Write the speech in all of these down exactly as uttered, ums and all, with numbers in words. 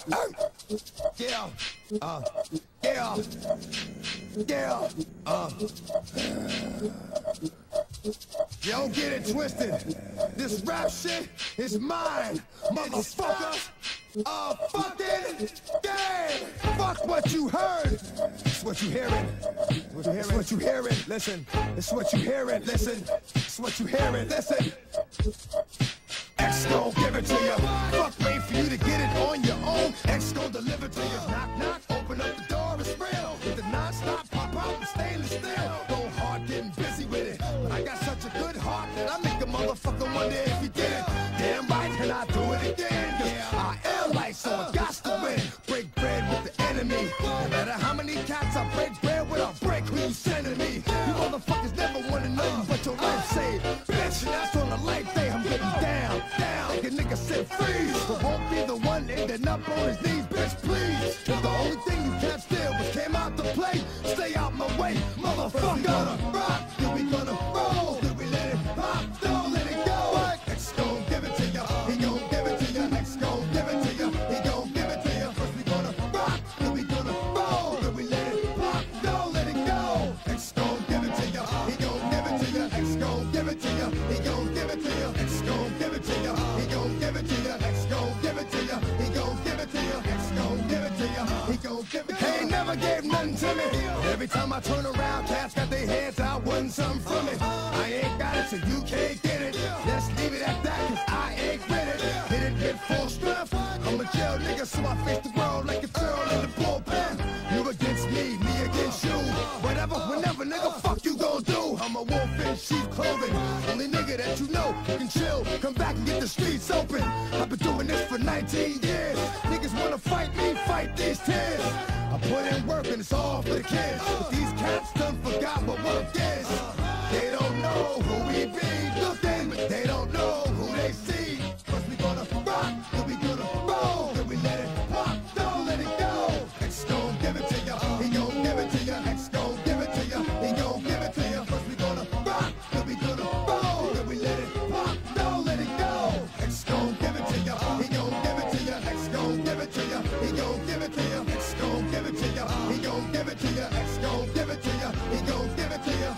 Yeah, uh, yeah, yeah, uh. You don't get it twisted. This rap shit is mine, motherfucker. A fucking game. Fuck what you heard. It's what you hearing. It's what you hearing. Listen. It's what you hearing. Listen. It's what you hearing. Listen. X gon' give it to you. Fuck, wait for you to get it on your own. X gon' deliver to you. Knock, knock. Open up the door. It's real. With the non-stop pop out the stainless steel. Go hard, getting busy with it. But I got such a good heart that I make a motherfucker wonder if he did it. Damn right, can I do it again? Yeah, I am like so I got to win. Break bread with the enemy. No matter how many cats I break bread with, I'll break who you sending me. You motherfuckers never wanna know you, but your life saved. Bitch, that's on the light day. I'm getting down, down. Make a nigga sit freeze. But won't be the one ending up on his knees, bitch, please. Cause the only thing you can't steal was came out to play. Stay out my way, motherfucker. We gonna rock, then we gonna roll. Then we let it pop, don't let it go. X gon' give it to ya, he gon' give it to ya. X gon' give it to ya, he gon' give it to ya. First we gonna rock, then we gonna roll. Then we let it pop, don't let it go. X gon' give it to ya, he gon' give it to ya. X gon' give it to ya, he gon' give it to ya. X gon' give it to ya, he gon' give it to ya. X gon' give it to ya, he gon' give it to ya. X gon' give it to ya, he gon' give it to ya. He ain't never gave nothing to me. Every time I turn around, cats got their hands out, wanting something from it. I ain't got it, so you can't get it. Let's leave it at that, cause I ain't with it. Hit it with full strength. I'm a jail nigga, so I face the world like a girl in the bullpen. You against me, me against you. Whatever, whenever, nigga, fuck you gon' do. I'm a wolf in sheep clothing. Only nigga that you know who can chill. Come back and get the streets open. I've been doing this for nineteen years. Niggas wanna fight me, fight these tears. I put in work and it's all for the kids. But these cats done forgot what work is. They don't know who we be. Looking, but they don't know who they see. First we gonna rock, then we gonna roll. Then we let it pop, don't let it go. X gon' give it to ya, he gon' give it to ya. X gon' give it to ya, he gon' give it to ya. First we gonna rock, then we gonna roll. Then we let it pop, don't let it go. X gon' give it to ya, he gon' give it to ya. X gon' give it to ya, he gon' give it to ya. X gon' give it to ya, he gon' give it to ya. X gon' give it to ya, he gon' give it to ya.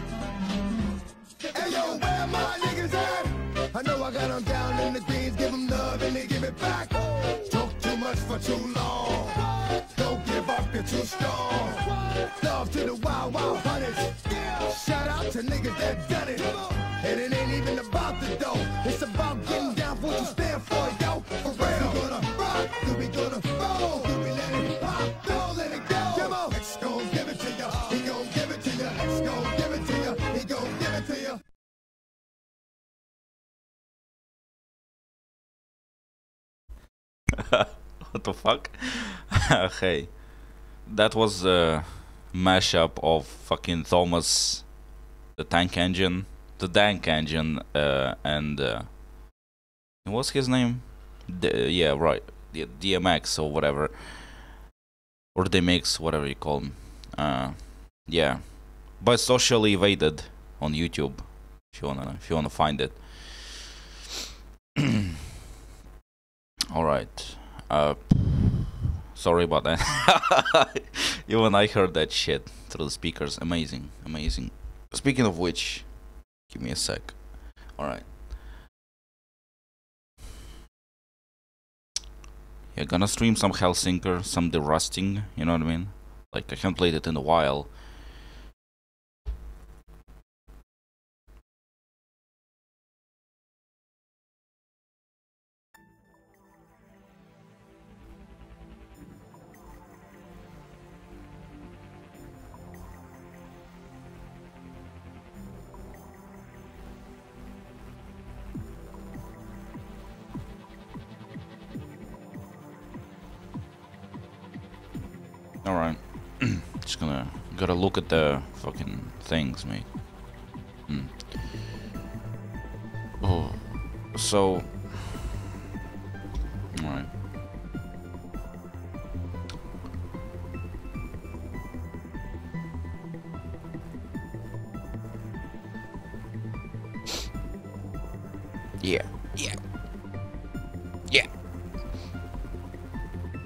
Hey yo, where my niggas at? I know I got them down in the greens, give them love and they give it back. Talk too much for too long. Don't give up, you're too strong. Love to the wild, wild hunters. Shout out to niggas that done it. And it ain't even about the dough. It's about getting down for what you stand for, yo. For real. We gonna rock, then we gonna roll. Then we let it pop, don't let it go. Come on. X gon' give it to ya, he gon' give it to ya. X gon' give it to ya, he gon' give it to ya. What the fuck? Hey, that was a mashup of fucking Thomas the Tank Engine, the Dank Engine, uh, and uh, what's his name? D yeah, right, D DMX or whatever, or D M X, whatever you call him. Uh, yeah, but Socially Evaded on YouTube, if you wanna, if you wanna find it. All right. Uh, sorry about that. Even I heard that shit through the speakers. Amazing, amazing. Speaking of which, give me a sec. All right. Yeah, gonna stream some Hellsinker, some The Rusting. You know what I mean? Like I haven't played it in a while. Alright. Just gonna gotta look at the fucking things, mate. Hmm. Oh, so alright. Yeah, yeah, yeah.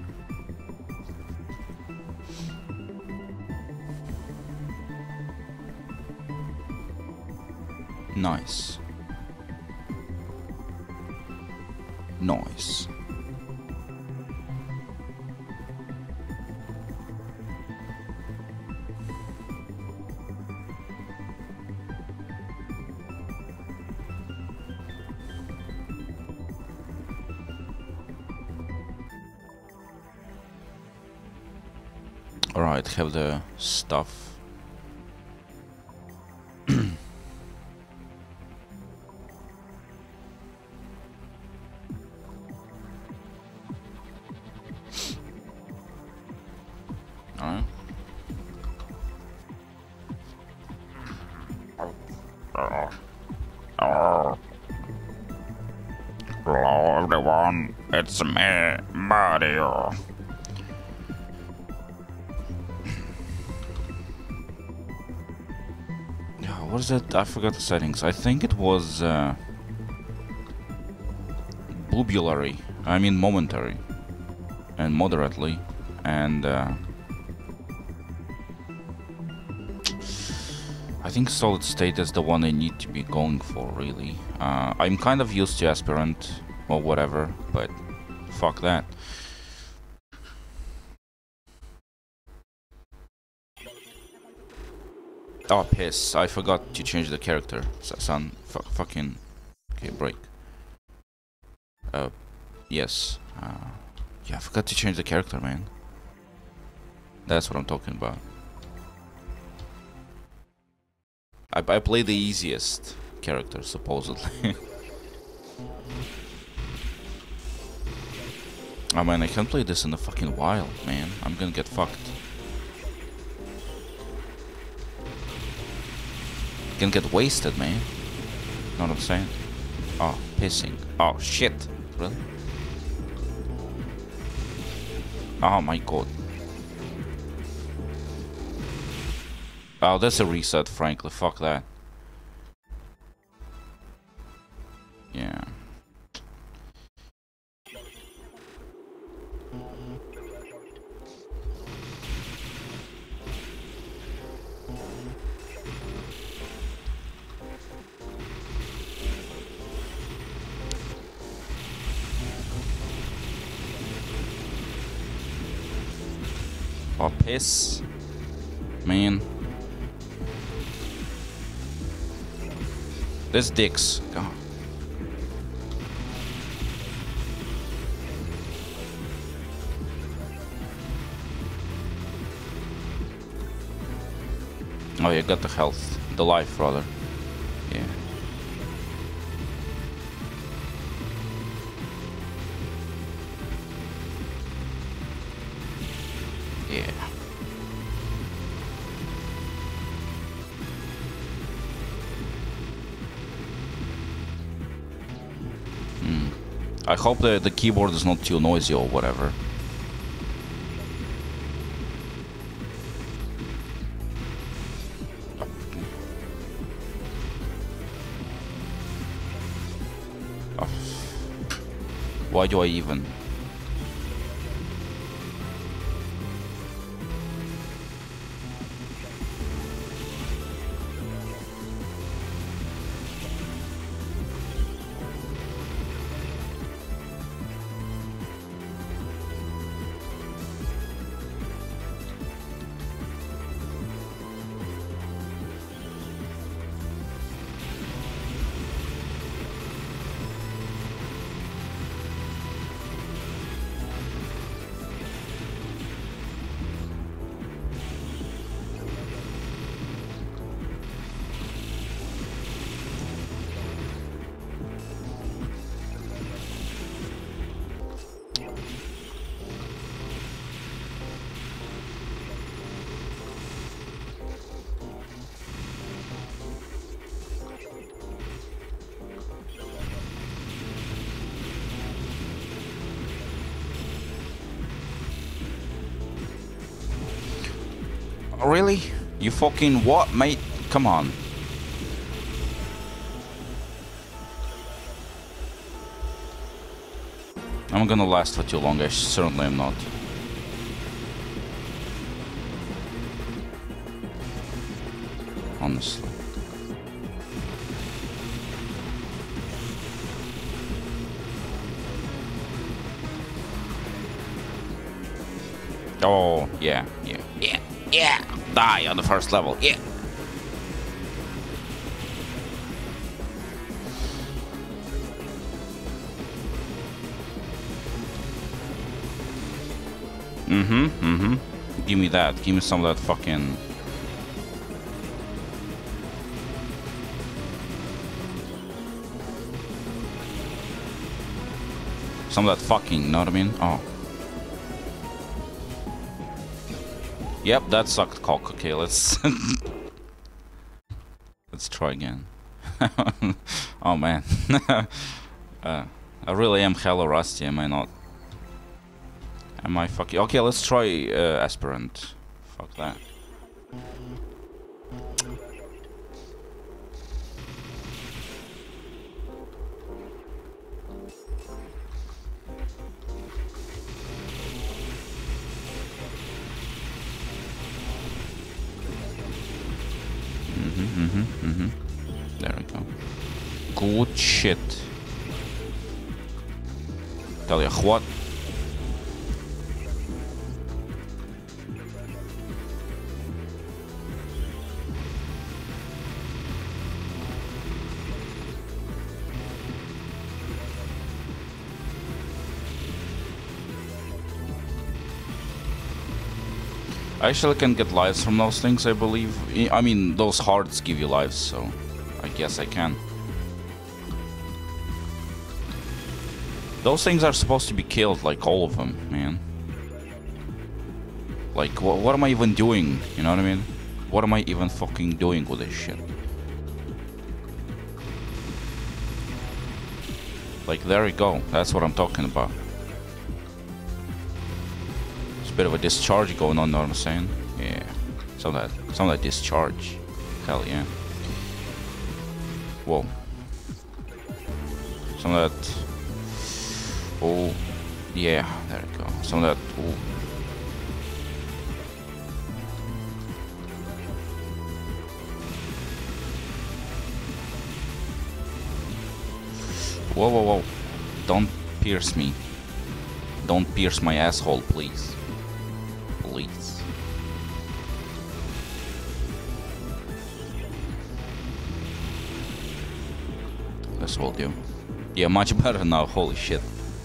Nice. Nice. Alright, have the stuff. Alright. Hello everyone, it's me, Mario. What is it? I forgot the settings. I think it was uh, blubulary. I mean momentary and moderately, and uh, I think solid state is the one I need to be going for. Really, uh, I'm kind of used to aspirant or whatever, but fuck that. Oh, piss. I forgot to change the character. Son, F fucking... Okay, break. Uh, yes. Uh, yeah, I forgot to change the character, man. That's what I'm talking about. I, I play the easiest character, supposedly. Oh man, I can't play this in a fucking while, man. I'm gonna get fucked. Can get wasted, man. Know what I'm saying? Oh, pissing. Oh, shit. Really? Oh my god. Oh, that's a reset, frankly. Fuck that. Yeah. Oh, piss. Man. This dicks. God. Oh, you got the health. The life, rather. Yeah. Yeah. Hmm. I hope the, the keyboard is not too noisy or whatever. Oh. Why do I even? Really? You fucking what, mate? Come on. I'm gonna last for too long. I certainly am not. Honestly. Oh, yeah, yeah, yeah, yeah. Die on the first level, yeah. Mm-hmm, mm-hmm. Give me that. Give me some of that fucking... Some of that fucking, you know what I mean? Oh. Yep, that sucked cock. Okay, let's... let's try again. Oh, man. uh, I really am hella rusty, am I not? Am I fucking... Okay, let's try uh, Aspirant. Fuck that. Mm-hmm, mm-hmm, mm-hmm. There we go. Good shit. Tell you what. I actually can get lives from those things, I believe. I mean, those hearts give you lives, so I guess I can. Those things are supposed to be killed, like all of them, man. Like, wh what am I even doing? You know what I mean? What am I even fucking doing with this shit? Like, there we go. That's what I'm talking about. Bit of a discharge going on, know what I'm saying? Yeah, some of that, some of that discharge. Hell yeah. Whoa. Some of that. Oh, yeah. There we go. Some of that. Oh. Whoa, whoa, whoa! Don't pierce me. Don't pierce my asshole, please. Please. This will do. Yeah, much better now, holy shit.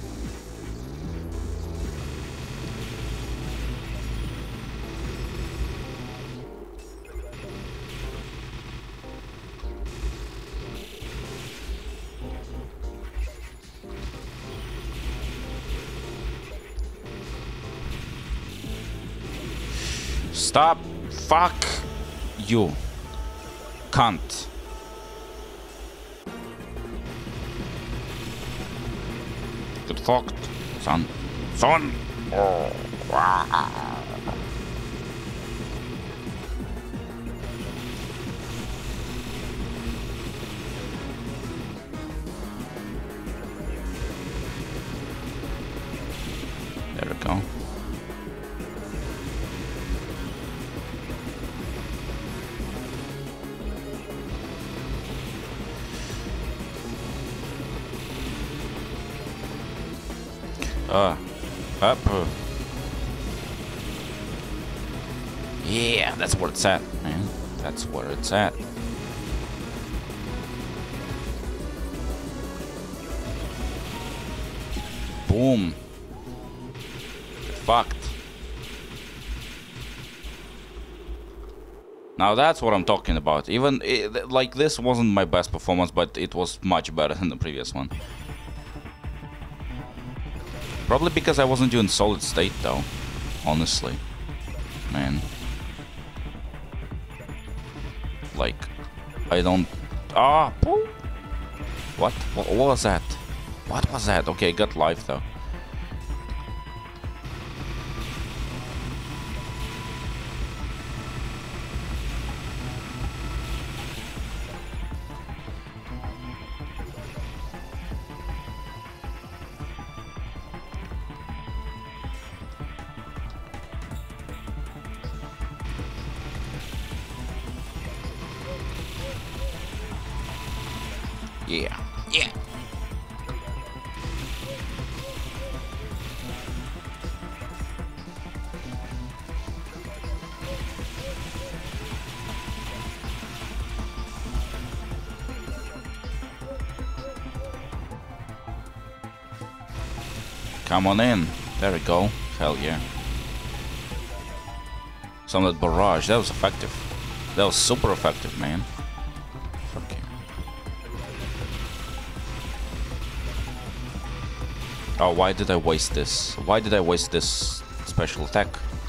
Stop! Fuck you, cunt. Get fucked, son. Son! Oh. There we go. Uh, up. Uh. Yeah, that's where it's at, man. That's where it's at. Boom. Fucked. Now that's what I'm talking about. Even, it, like, this wasn't my best performance, but it was much better than the previous one. Probably because I wasn't doing solid state though, honestly. Man. Like, I don't... Ah! Poo. What? What was that? What was that? Okay, got life though. Yeah, yeah. Come on in. There we go. Hell yeah. Some of that barrage, that was effective. That was super effective, man. Fuck yeah. Oh, why did I waste this? Why did I waste this special attack?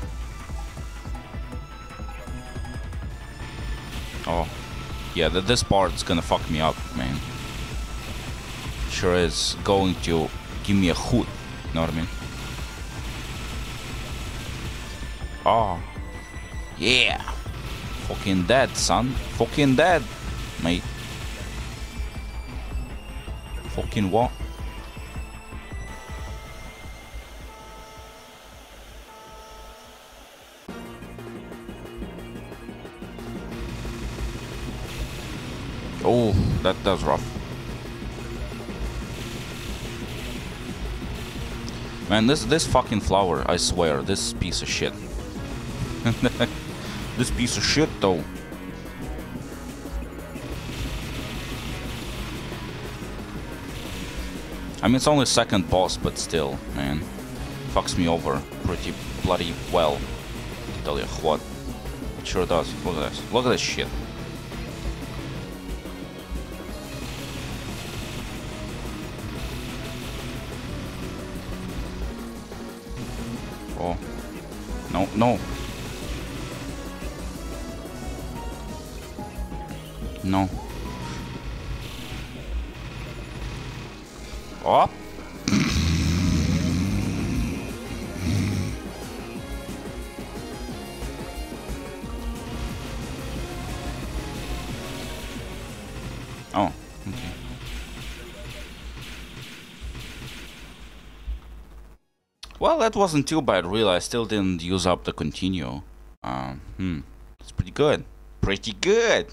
Oh. Yeah, th this part's gonna fuck me up, man. Sure is going to give me a hoot. You know what I mean? Oh. Yeah. Fucking dead, son. Fucking dead, mate. Fucking what? Oh, that that's rough. Man, this this fucking flower, I swear, this piece of shit. This piece of shit, though. I mean, it's only second boss, but still, man, fucks me over pretty bloody well. Tell you what, it sure does. Look at this. Look at this shit. Oh, no, no. No. Oh. Oh, okay. Well, that wasn't too bad, really. I still didn't use up the continue. Um, hmm. It's pretty good. Pretty good.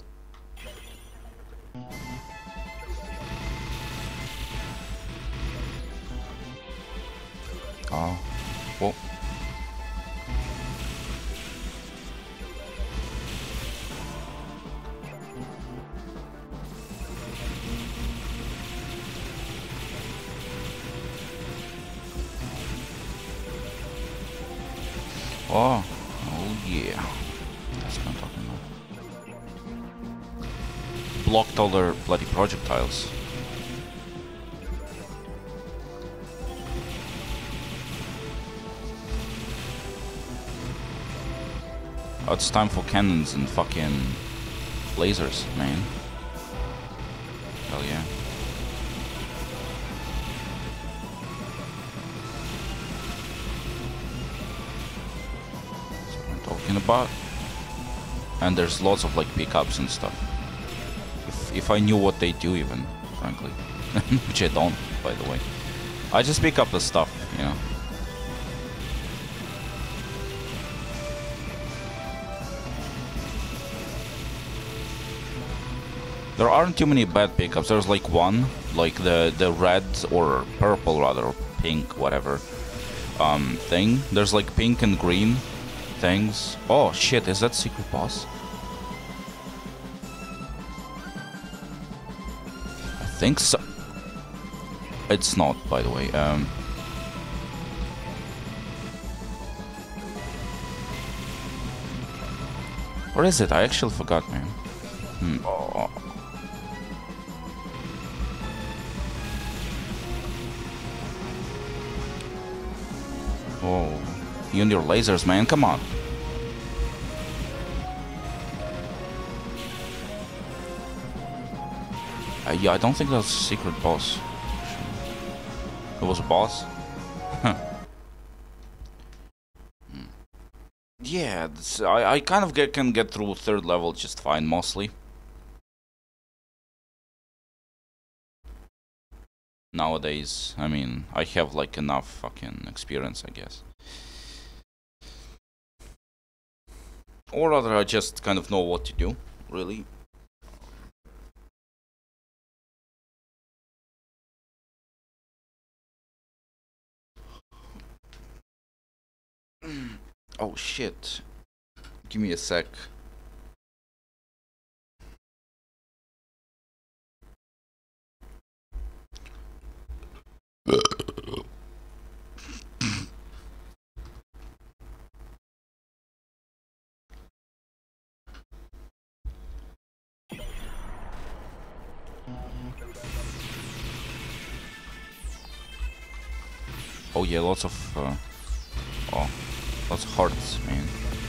Oh, whoa. Oh, oh yeah. That's what I'm talking about. Blocked all their bloody projectiles. Oh, it's time for cannons and fucking lasers, man. Hell yeah. That's what I'm talking about. And there's lots of like pickups and stuff. If, if I knew what they do even, frankly. Which I don't, by the way. I just pick up the stuff, you know. There aren't too many bad pickups. There's like one, like the the red or purple rather, or pink, whatever um thing. There's like pink and green things. Oh shit, is that secret boss? I think so. It's not, by the way. Um Where is it? I actually forgot, man. Hmm. Oh. Oh, you and your lasers, man, come on. Uh, yeah, I don't think that was a secret boss. It was a boss? Huh. Hmm. Yeah, I, I kind of get, can get through third level just fine, mostly. Nowadays, I mean, I have like enough fucking experience, I guess. Or rather, I just kind of know what to do, really. Oh shit. Give me a sec. Oh yeah, lots of uh, oh, lots of hearts, man.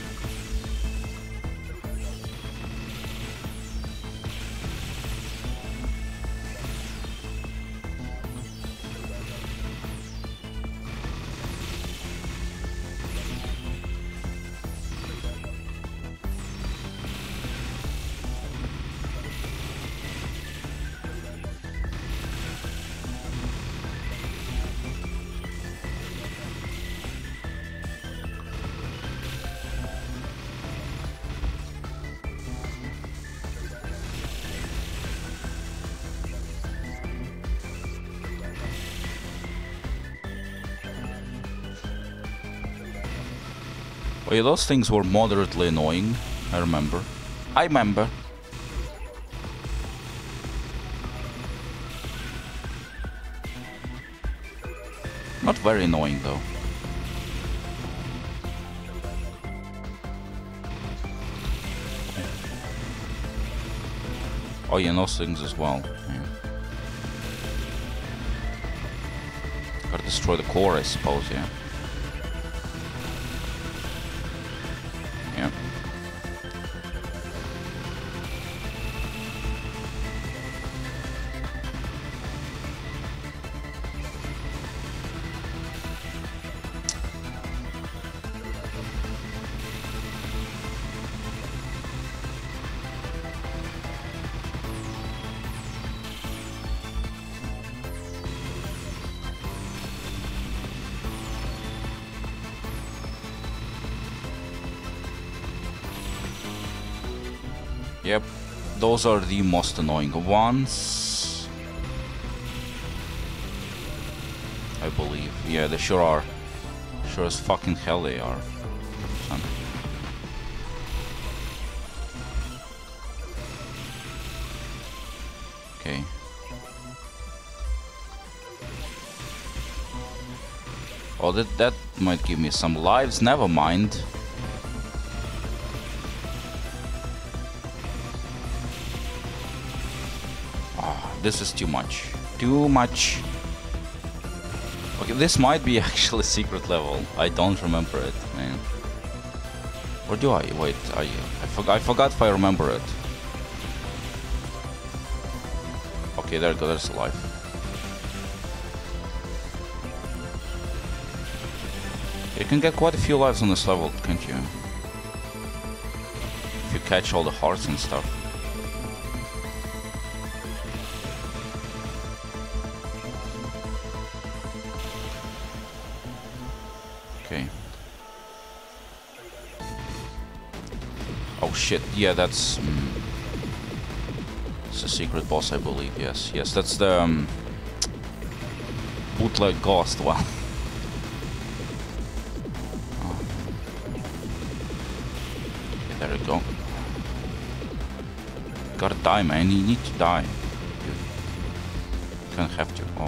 Oh yeah, those things were moderately annoying, I remember. I remember. Not very annoying though. Oh yeah, those things as well. Yeah. Gotta destroy the core, I suppose, yeah. Yeah. Yep, those are the most annoying ones, I believe. Yeah, they sure are. Sure as fucking hell they are. Son. Okay. Oh, that, that might give me some lives, never mind. This is too much. Too much. Okay, this might be actually a secret level. I don't remember it, man. Or do I? Wait, I I, for, I forgot if I remember it. Okay, there you go, there's a life. You can get quite a few lives on this level, can't you? If you catch all the hearts and stuff. Okay. Oh shit, yeah, that's... Um, it's a secret boss, I believe, yes. Yes, that's the... Um, bootleg ghost one. Oh. Okay, there we go. Gotta die, man, you need to die. You can't have to, oh.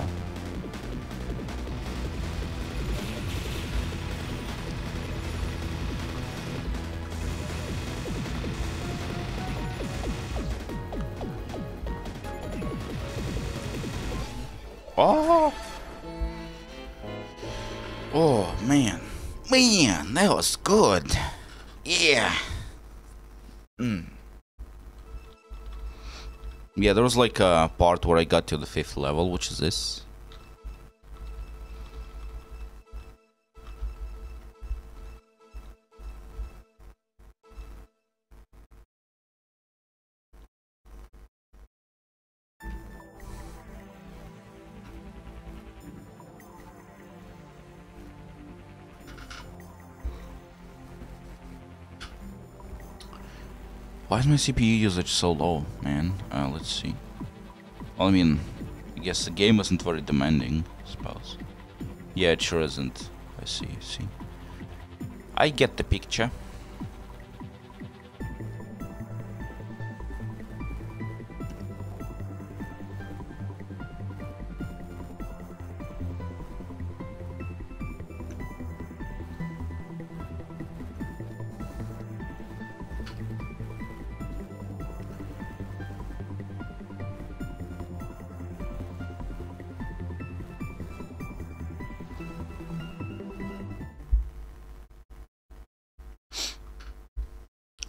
Oh! Oh, man. Man, that was good. Yeah. Mm. Yeah, there was like a part where I got to the fifth level, which is this. Why is my C P U usage so low, man? Uh, let's see. Well, I mean, I guess the game isn't very demanding, I suppose. Yeah, it sure isn't. I see, I see. I get the picture.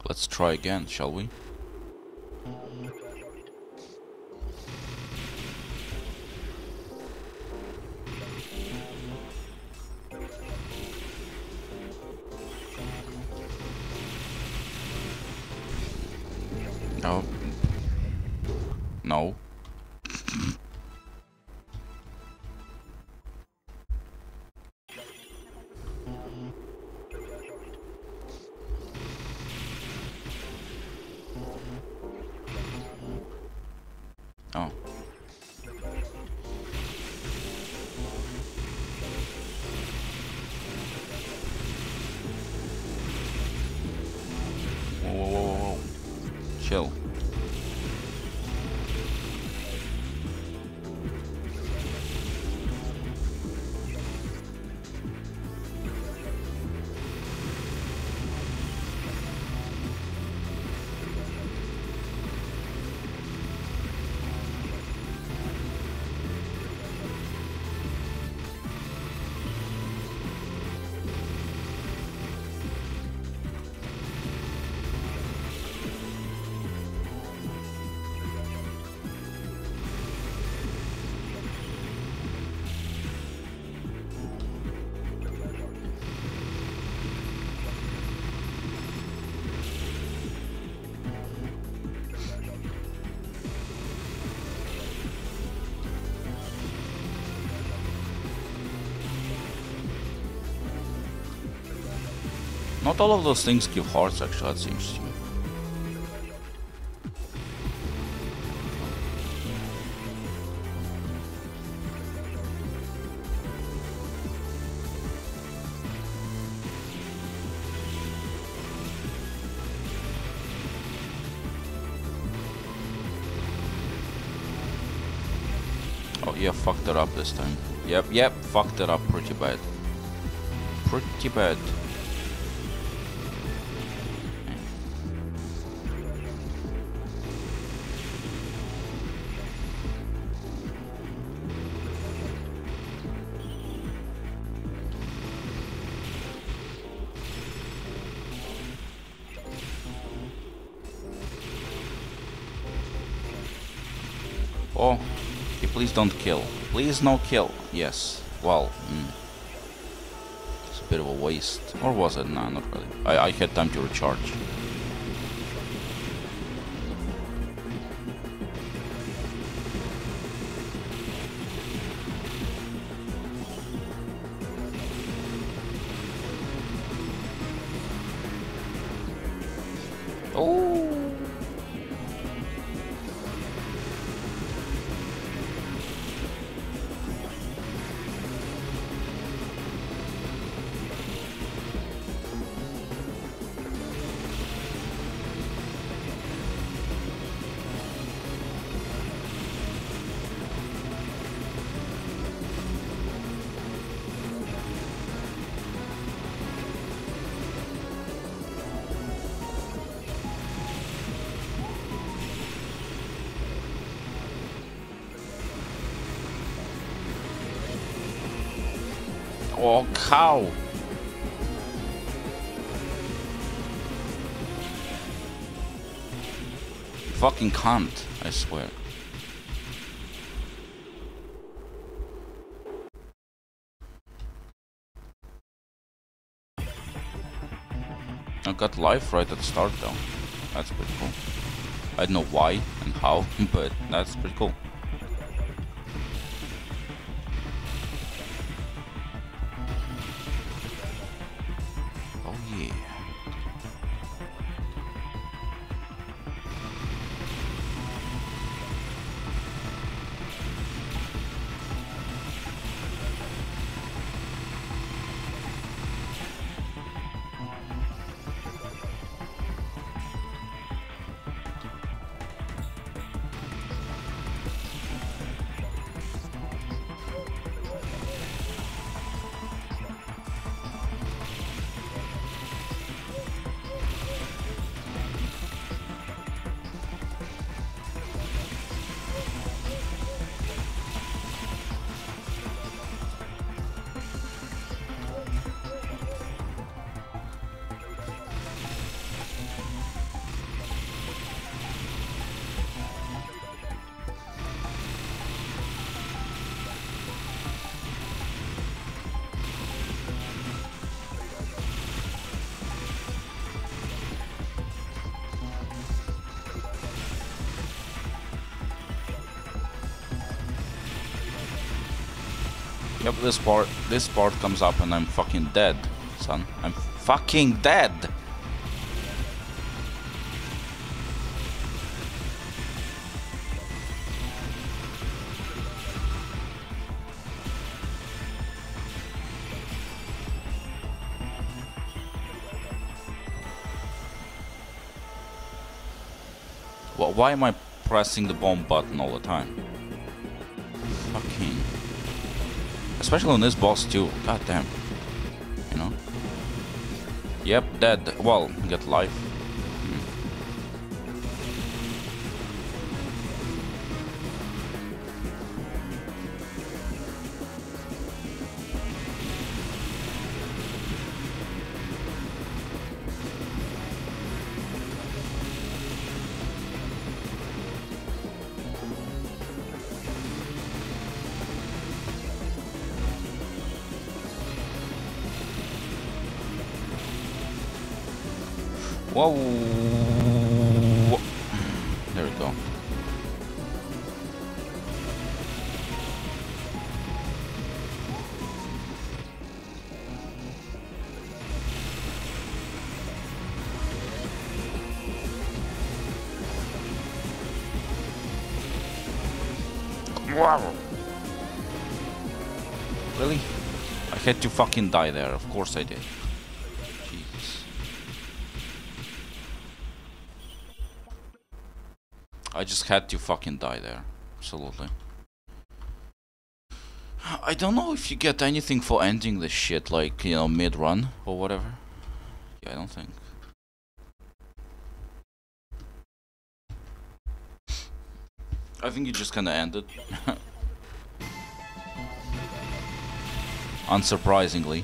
Let's try again, shall we? No. No. Oh. Whoa, whoa, whoa, whoa. Chill. Not all of those things give hearts, actually, that seems to me. Oh yeah, fucked it up this time. Yep, yep, fucked it up pretty bad. Pretty bad. Oh, okay, please don't kill. Please no kill. Yes. Well, mm. It's a bit of a waste. Or was it? No, not really. I, I had time to recharge. Oh. Oh, cow! Fucking cunt, I swear. I got life right at the start though. That's pretty cool. I don't know why and how, but that's pretty cool. Oh yeah. Yep, this part, this part comes up and I'm fucking dead, son. I'm fucking dead! Well, why am I pressing the bomb button all the time? Fucking... Especially on this boss too, god damn. You know? Yep, dead. Well, get life. Hmm. Whoa! There we go. Wow! Really? I had to fucking die there. Of course I did. Jesus. I just had to fucking die there. Absolutely. I don't know if you get anything for ending this shit, like, you know, mid-run or whatever. Yeah, I don't think. I think you just kinda end it. Unsurprisingly.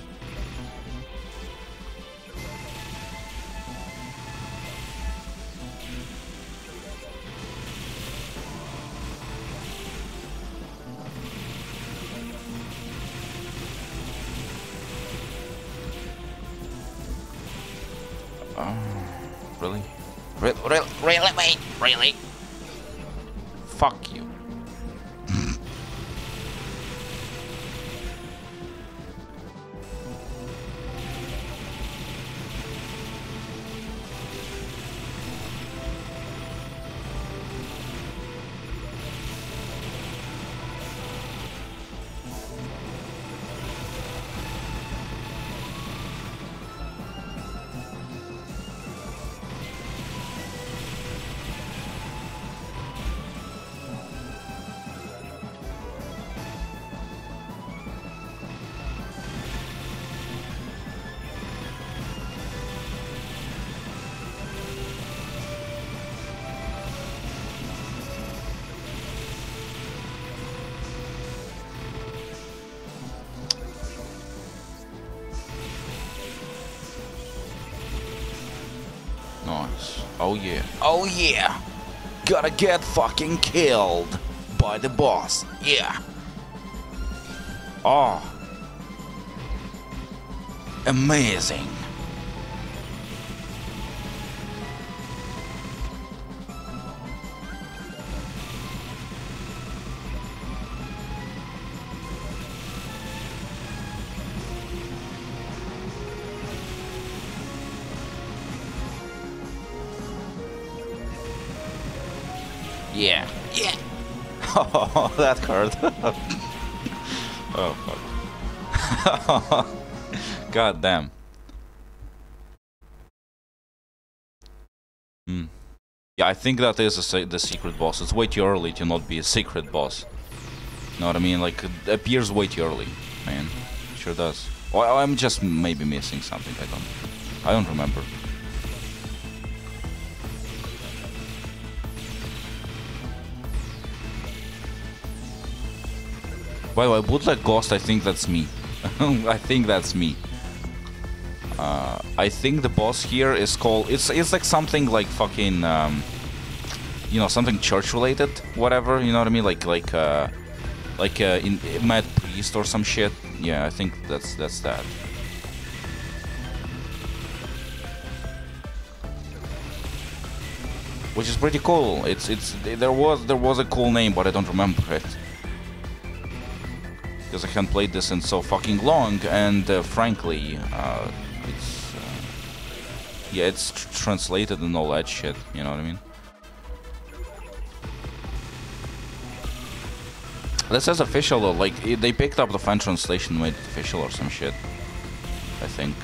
Oh, really? Really? Really? Really? Wait, really? Fuck you. Nice. Oh yeah. Oh yeah! Gotta get fucking killed by the boss. Yeah. Oh. Amazing. Yeah. Yeah. Oh, that hurt. Oh, fuck. God damn. Hmm. Yeah, I think that is a se the secret boss. It's way too early to not be a secret boss. Know what I mean? Like, it appears way too early, man. Sure does. Or I'm just maybe missing something. I don't. I don't remember. By the way, bootleg ghost, I think that's me. I think that's me. Uh, I think the boss here is called... It's it's like something like fucking... Um, you know, something church-related, whatever, you know what I mean? Like, like, uh... Like, uh, in, Mad Priest or some shit. Yeah, I think that's, that's that. Which is pretty cool. It's, it's... There was, there was a cool name, but I don't remember it. because I haven't played this in so fucking long, and uh, frankly, uh, it's uh, yeah, it's tr translated and all that shit. You know what I mean? This is official though. Like they picked up the fan translation, made it official or some shit. I think.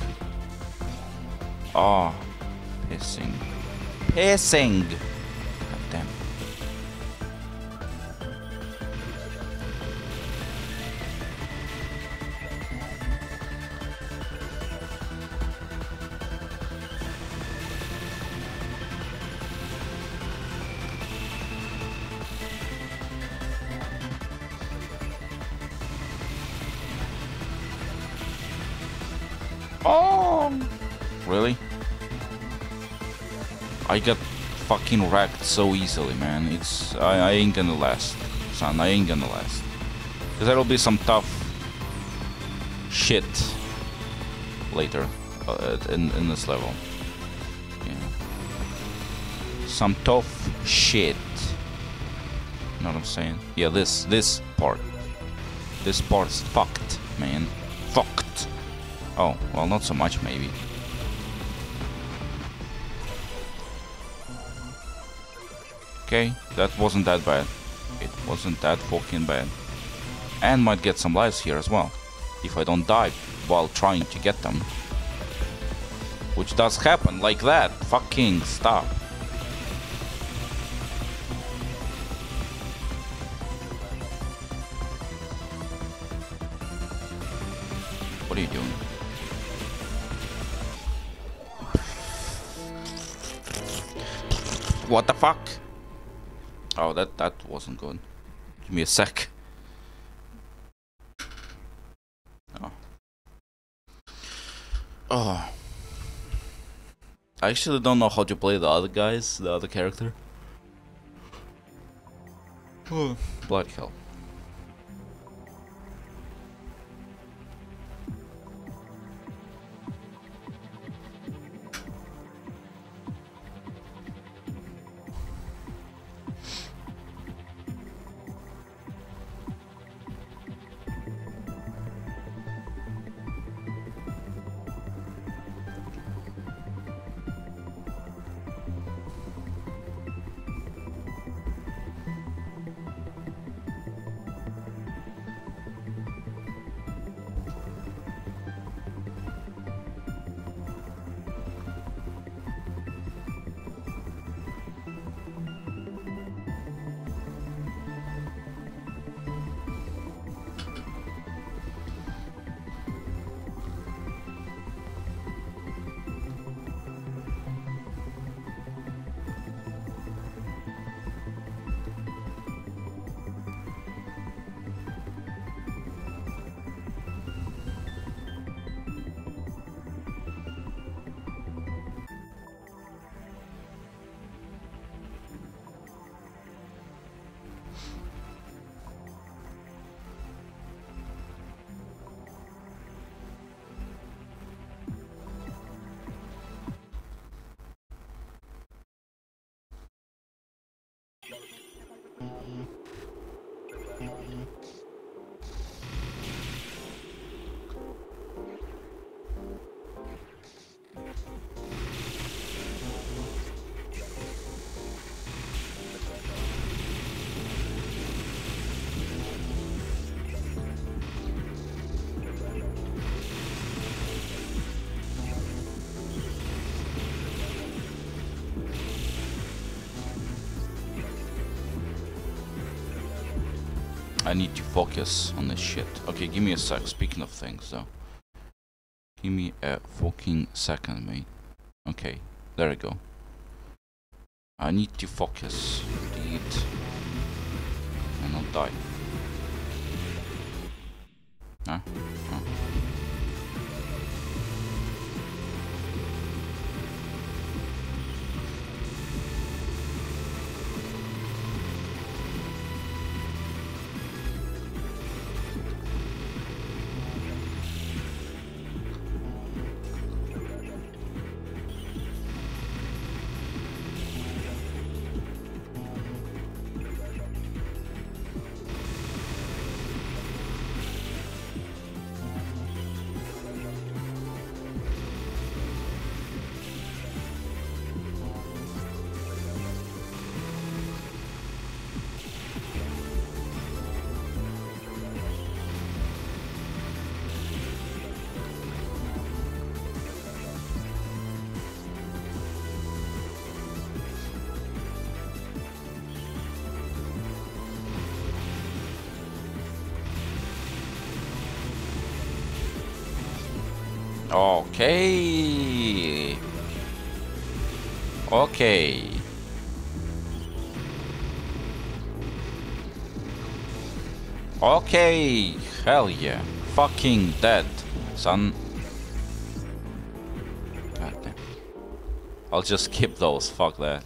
Oh, pissing, pissing. God damn. Oh, really? I got fucking wrecked so easily, man. It's I, I ain't gonna last, son. I ain't gonna last. Cause there'll be some tough shit later uh, in in this level. Yeah. Some tough shit. You know what I'm saying? Yeah, this this part. This part's fucked, man. Fucked. Oh, well, not so much, maybe. Okay, that wasn't that bad. It wasn't that fucking bad. And might get some lives here as well. If I don't die while trying to get them. Which does happen, like that. Fucking stop. What are you doing? What the fuck? Oh, that that wasn't good. Give me a sec. Oh. Oh. I actually don't know how to play the other guys, the other character. Oh, bloody hell. I need to focus on this shit. Okay, give me a sec. Speaking of things, though. Give me a fucking second, mate. Okay, there we go. I need to focus. Indeed. And not die. Huh? Huh? Okay. Okay. Okay. Hell yeah. Fucking dead, son. God damn. I'll just skip those. Fuck that.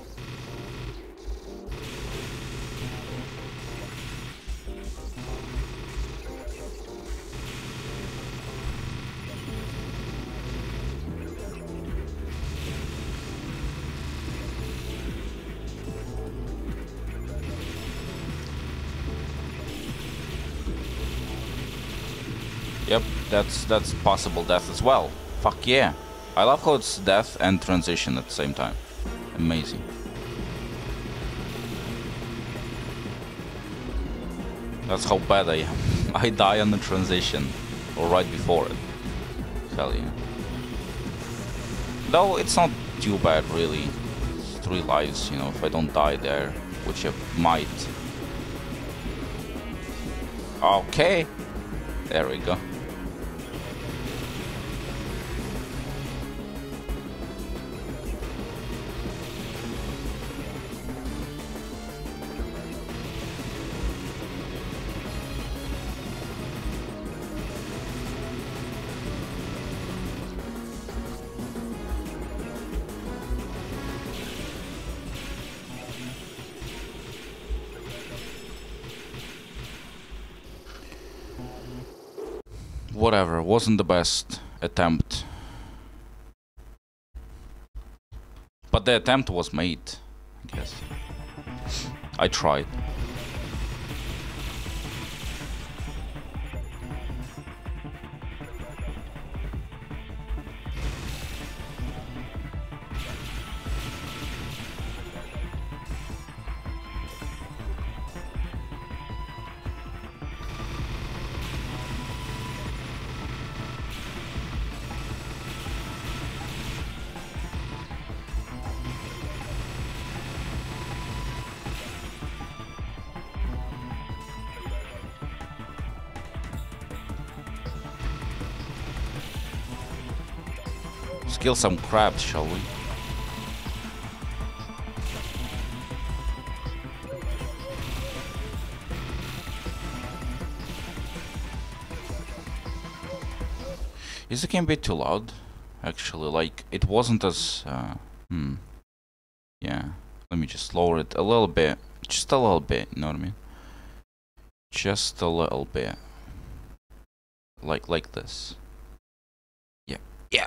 Yep, that's that's possible death as well. Fuck yeah. I love how it's death and transition at the same time. Amazing. That's how bad I am. I die on the transition. Or right before it. Hell yeah. Though it's not too bad really. It's three lives, you know, if I don't die there. Which I might. Okay. There we go. Whatever, wasn't the best attempt. But the attempt was made, I guess. I tried. Kill some crabs, shall we? Is the game a bit too loud? Actually, like, it wasn't as... Uh, hmm. Yeah. Let me just lower it a little bit. Just a little bit, you know what I mean? Just a little bit. Like, like this. Yeah. Yeah.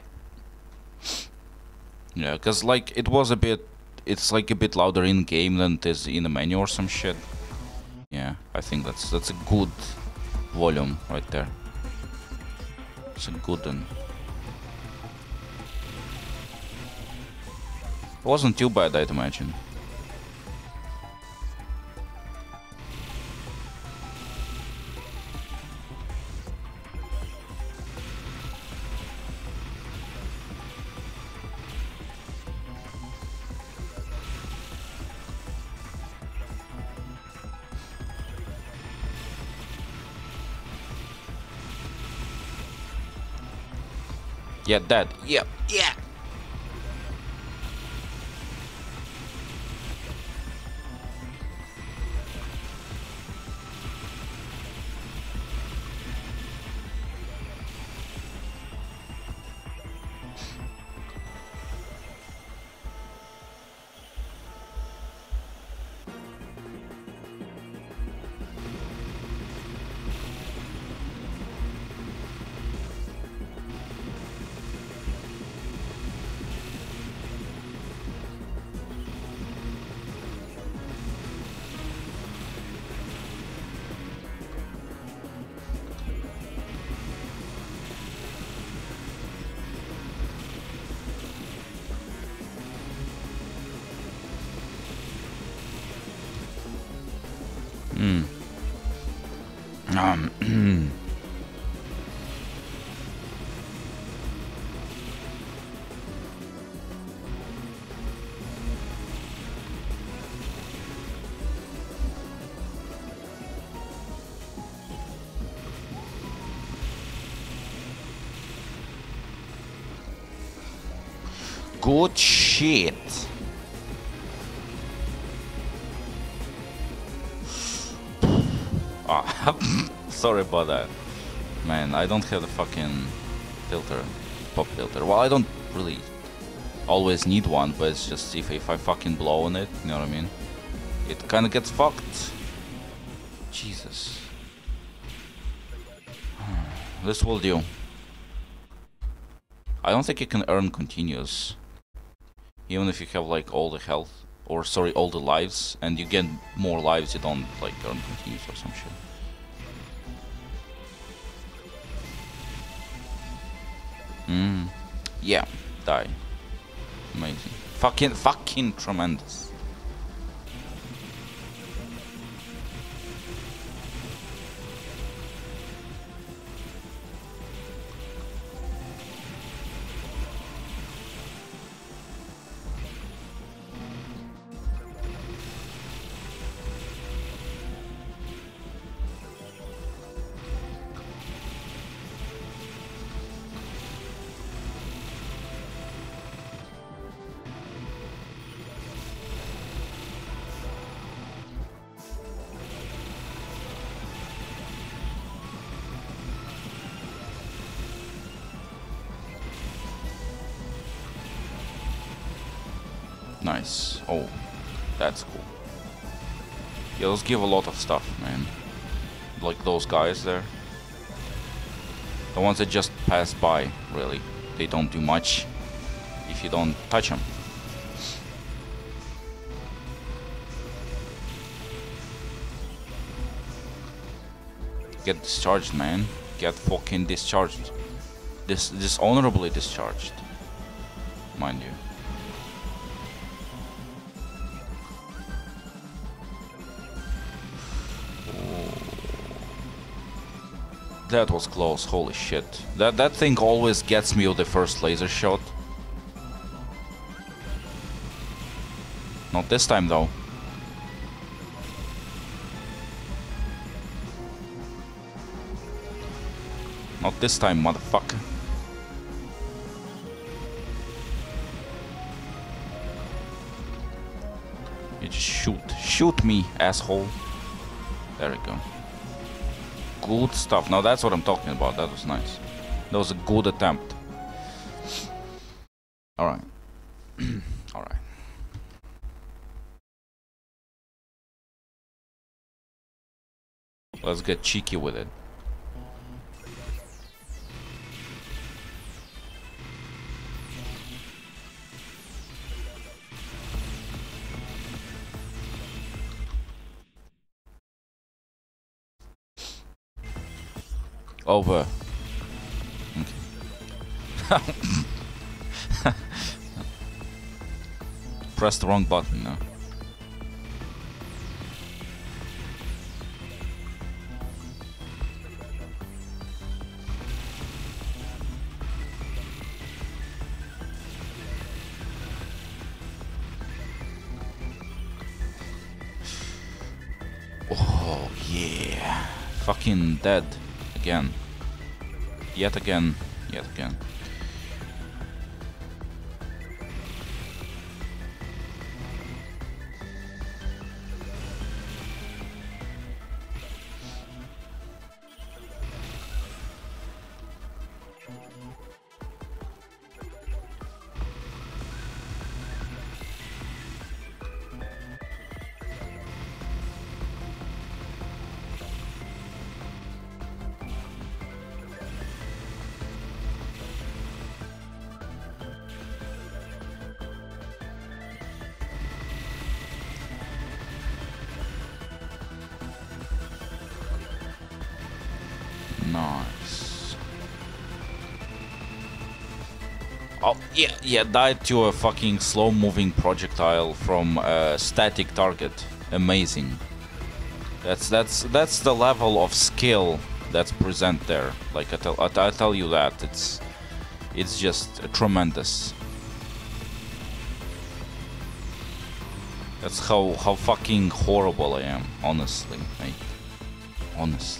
Yeah, because like it was a bit, it's like a bit louder in game than it is in the menu or some shit. Yeah, I think that's that's a good volume right there. It's a good one. It wasn't too bad, I'd imagine. Yeah, that. Yep. Yeah. Hmm. Um. Good shit. Oh, sorry about that. Man, I don't have the fucking filter, pop filter. Well, I don't really always need one, but it's just if, if I fucking blow on it, you know what I mean? It kinda gets fucked. Jesus. This will do. I don't think you can earn continuous. Even if you have like all the health, or sorry, all the lives, and you get more lives, you don't like earn continuous or some shit. Hmm. Yeah. Die. Amazing. Fucking, fucking tremendous. Nice. Oh, that's cool. Yeah, those give a lot of stuff, man. Like those guys there. The ones that just pass by, really. They don't do much if you don't touch them. Get discharged, man. Get fucking discharged. Dis dishonorably discharged. Mind you. That was close, holy shit. That that thing always gets me with the first laser shot. Not this time though. Not this time, motherfucker. You just shoot. Shoot me, asshole. There we go. Good stuff. Now that's what I'm talking about. That was nice. That was a good attempt. Alright. Alright. Let's get cheeky with it. Over. Okay. Press the wrong button now. Oh yeah. Fucking dead. Again. Yet again. Yet again. Nice. Oh, yeah, yeah, died to a fucking slow-moving projectile from a static target. Amazing. That's that's that's the level of skill that's present there. Like I tell, I, I tell you that it's it's just tremendous. That's how how fucking horrible I am, honestly, mate. Honestly.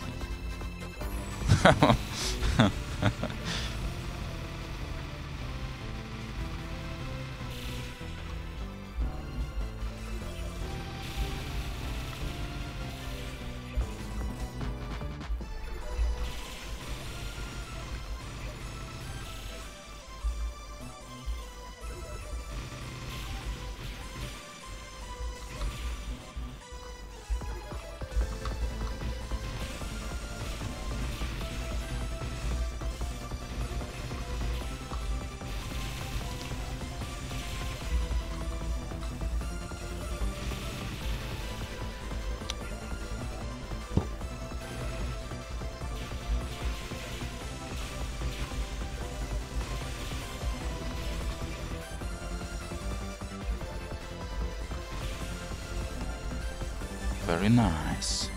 Very nice.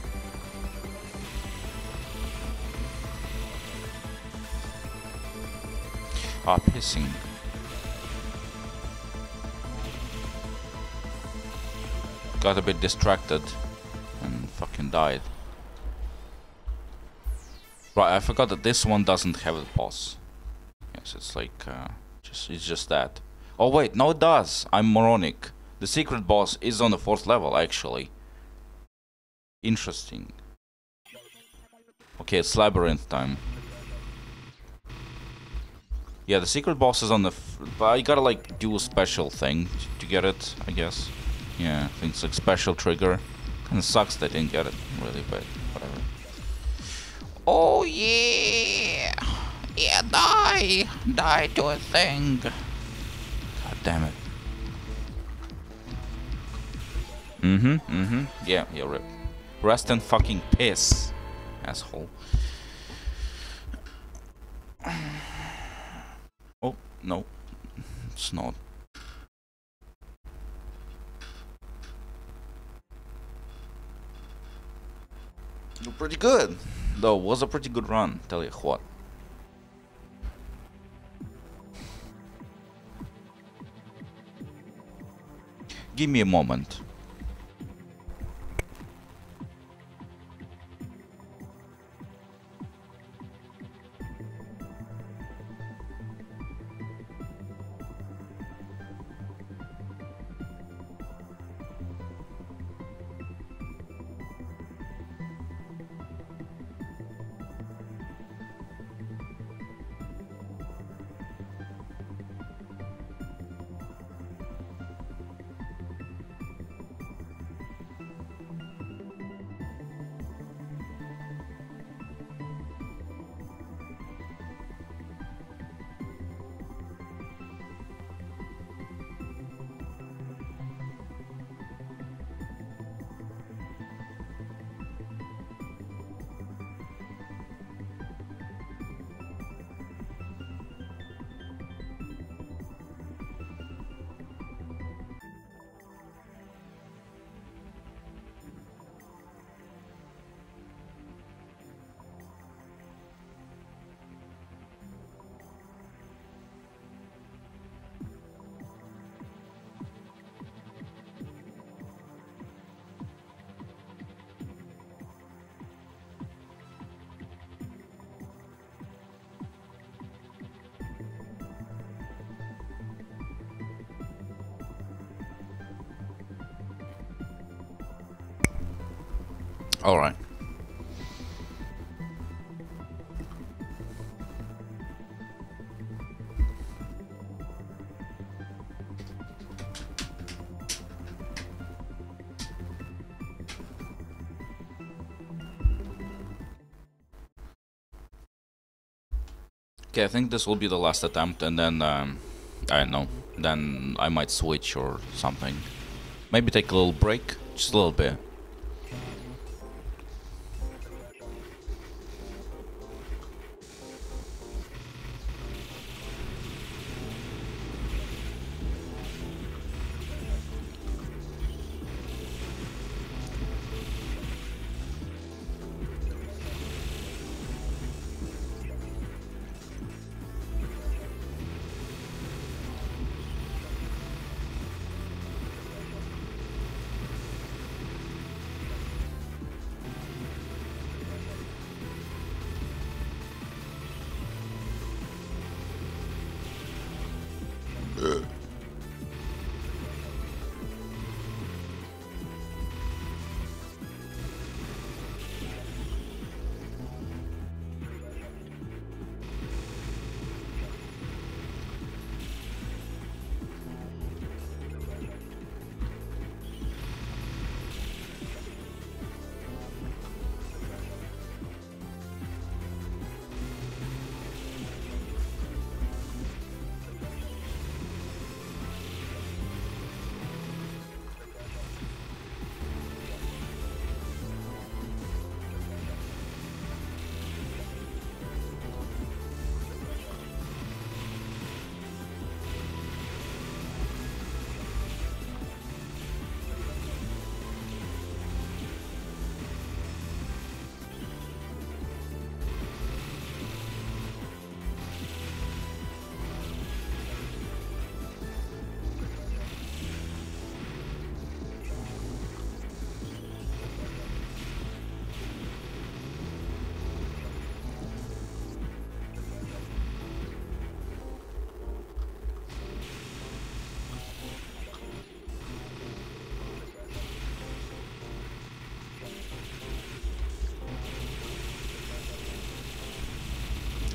Ah, pissing. Got a bit distracted and fucking died. Right, I forgot that this one doesn't have a boss. Yes, it's like, uh, just it's just that. Oh wait, no it does! I'm moronic. The secret boss is on the fourth level, actually. Interesting. Okay, it's labyrinth time. Yeah, the secret boss is on the... F but you gotta like do a special thing to get it, I guess. Yeah, I think it's like special trigger. Kinda sucks that I didn't get it, really, but whatever. Oh yeah! Yeah, die! Die to a thing! God damn it. Mm-hmm, mm-hmm. Yeah, yeah, rip. Rest and fucking piss, asshole. Oh, no. It's not. You're pretty good. Though, was a pretty good run, tell you what. Give me a moment. All right. Okay, I think this will be the last attempt, and then, um, I don't know, then I might switch or something. Maybe take a little break, just a little bit.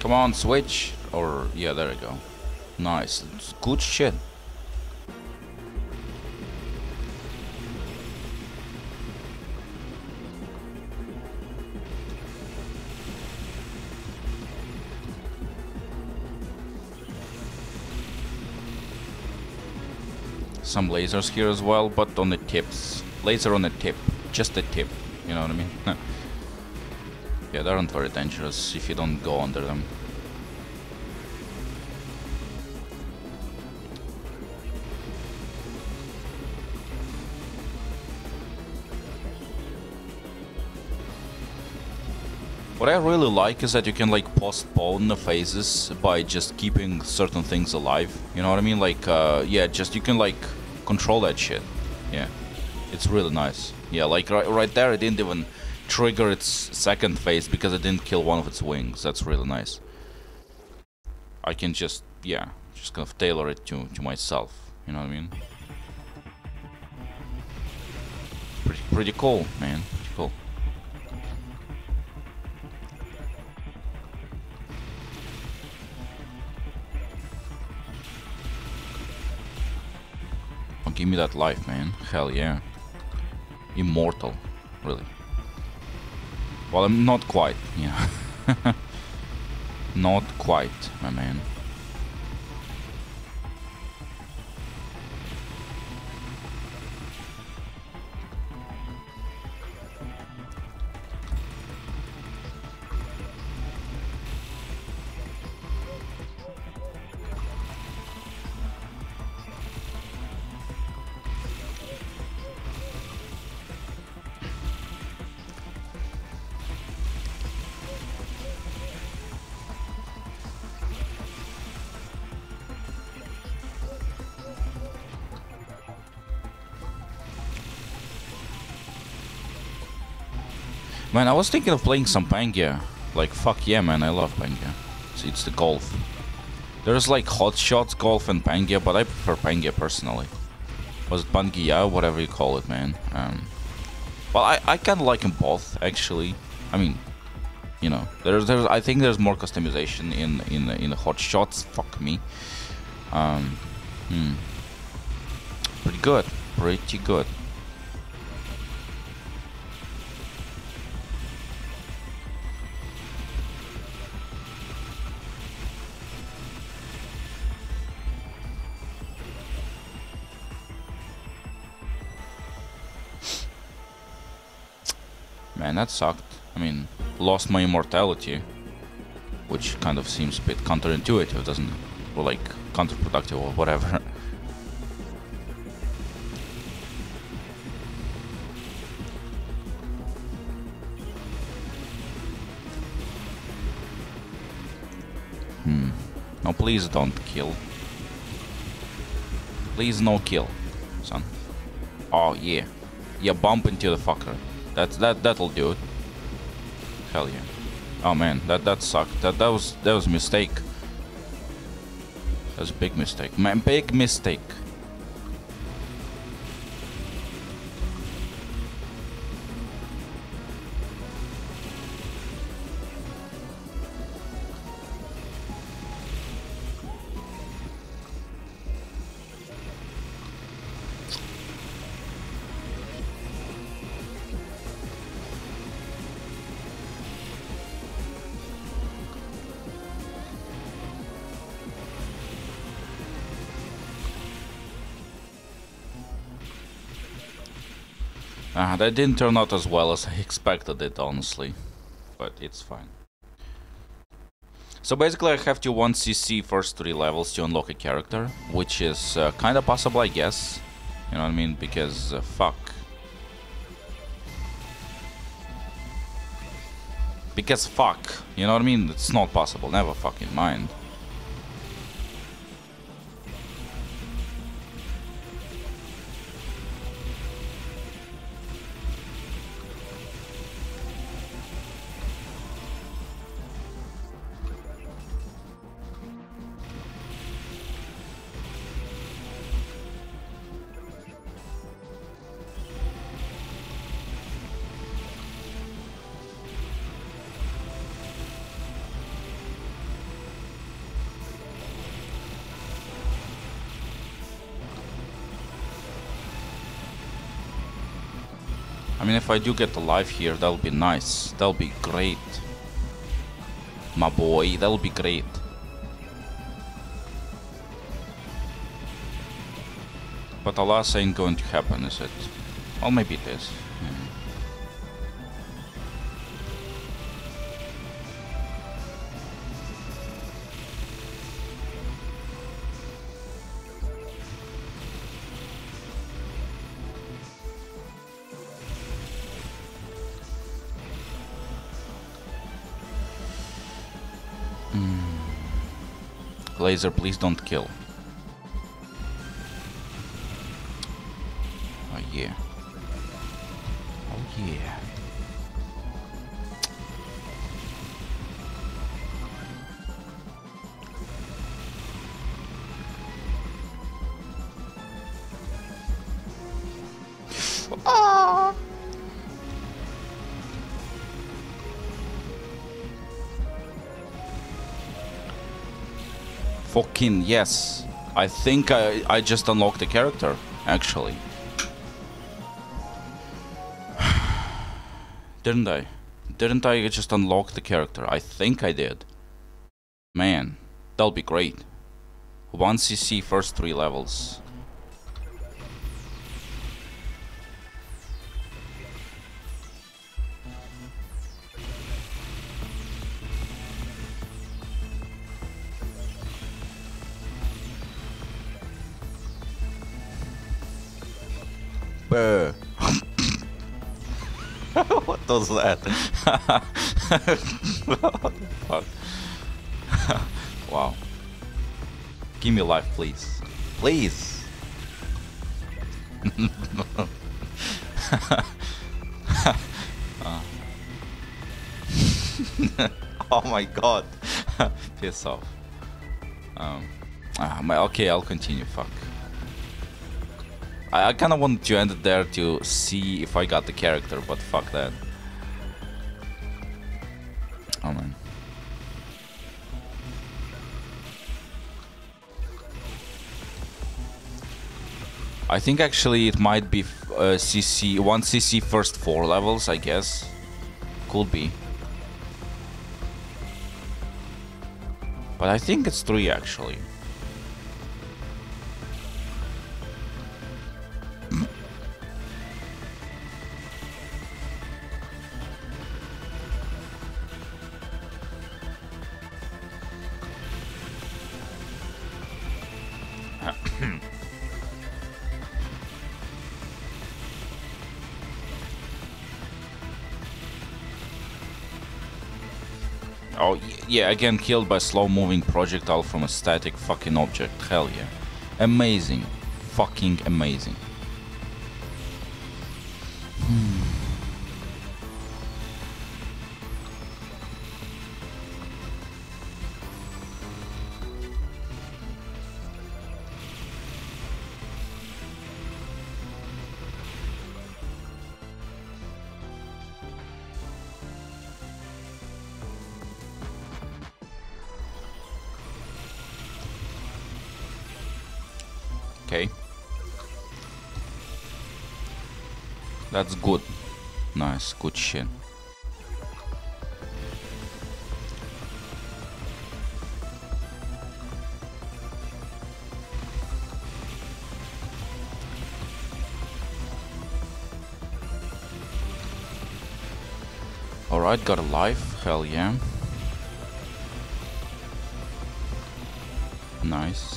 Come on, switch. Or, yeah, there we go. Nice. It's good shit. Some lasers here as well, but on the tips. Laser on the tip. Just the tip. You know what I mean? Yeah, they aren't very dangerous if you don't go under them. What I really like is that you can like postpone the phases by just keeping certain things alive. You know what I mean? Like, uh, yeah, just you can like control that shit. Yeah, it's really nice. Yeah, like right, right there, it didn't even trigger its second phase because it didn't kill one of its wings. That's really nice. I can just, yeah, just kind of tailor it to, to myself. You know what I mean? Pretty, pretty cool, man. Pretty cool. Oh, give me that life, man. Hell yeah. Immortal, really. Well, I'm not quite, yeah. Not quite, my man. Man, I was thinking of playing some Pangia. Like, fuck yeah, man, I love Pangia. It's, it's the golf. There's like Hot Shots, Golf, and Pangia, but I prefer Pangia personally. Was it Pangia, whatever you call it, man. Um, well, I, I kind of like them both, actually. I mean, you know, there's there's I think there's more customization in in in the Hot Shots. Fuck me. Um, hmm. Pretty good, pretty good. Man, that sucked. I mean, lost my immortality, which kind of seems a bit counterintuitive, doesn't it? Or like counterproductive or whatever. Hmm. No, please don't kill. Please no kill, son. Oh yeah. Yeah, bump into the fucker. That's that that'll do it. Hell yeah. Oh man, that that sucked. That that was that was a mistake. That was a big mistake. Man, big mistake. Uh, that didn't turn out as well as I expected it, honestly. But it's fine. So basically I have to one C C first three levels to unlock a character, which is uh, kind of possible, I guess. You know what I mean? Because, uh, fuck. Because fuck. You know what I mean? It's not possible, never fucking mind. I mean, if I do get alive here, that'll be nice. That'll be great. My boy, that'll be great. But alas, ain't going to happen, is it? Well, maybe it is. Yeah. Laser, please don't kill. Oh yeah. Oh yeah. Ah! Fucking yes. I think I, I just unlocked the character, actually. Didn't I? Didn't I just unlock the character? I think I did. Man, that'll be great. one C C first three levels. What was that? What the fuck? Wow. Give me life, please. Please. uh. Oh my god. Piss off. Um. Ah, my, okay, I'll continue. Fuck. I, I kind of wanted to end it there to see if I got the character, but fuck that. Oh man. I think actually it might be uh, C C one C C first four levels, I guess. Could be. But I think it's three actually. Oh, yeah, again killed by slow-moving projectile from a static fucking object. Hell yeah. Amazing. Fucking amazing. Hmm. Okay. That's good. Nice, good shit. Alright, got a life. Hell yeah. Nice.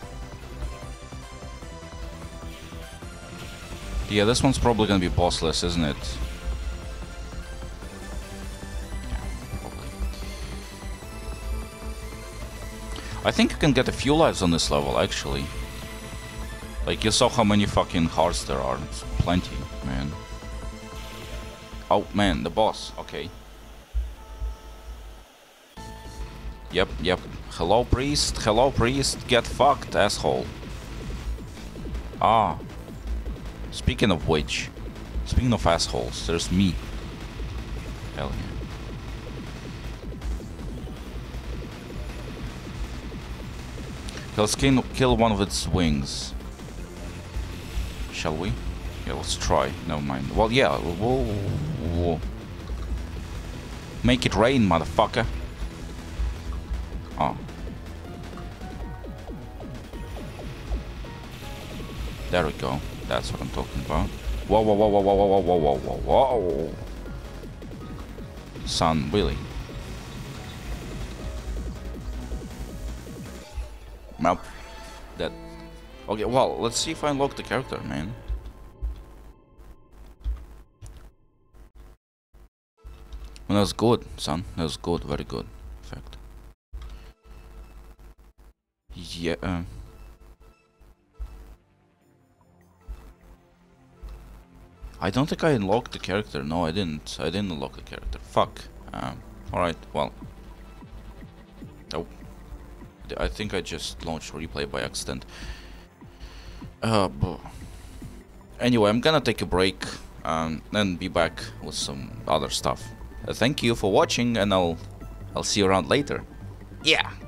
Yeah, this one's probably gonna be bossless, isn't it? Yeah, probably. I think you can get a few lives on this level, actually. Like, you saw how many fucking hearts there are. It's plenty, man. Oh, man, the boss. Okay. Yep, yep. Hello, priest. Hello, priest. Get fucked, asshole. Ah. Speaking of which, speaking of assholes, there's me. Hell yeah. Let's kill one of its wings. Shall we? Yeah, let's try. Never mind. Well, yeah. Whoa, whoa. Make it rain, motherfucker. Oh. There we go. That's what I'm talking about. Whoa, whoa, whoa, whoa, whoa, whoa, whoa, whoa, whoa, whoa. Son, really? Nope. That. Okay, well, let's see if I unlock the character, man. Well, that was good, son. That was good, very good. In fact. Yeah. Uh, I don't think I unlocked the character. No, I didn't. I didn't unlock the character. Fuck. Um, Alright, well. Oh. I think I just launched replay by accident. Uh, but anyway, I'm gonna take a break um, and be back with some other stuff. Uh, thank you for watching, and I'll I'll see you around later. Yeah.